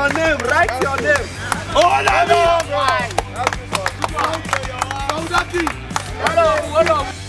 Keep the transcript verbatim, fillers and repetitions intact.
your name. Write your name. Oh, no, no. Hello, hello.